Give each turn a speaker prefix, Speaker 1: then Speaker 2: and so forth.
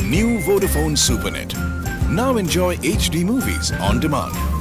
Speaker 1: New Vodafone Supernet. Now enjoy HD movies on demand.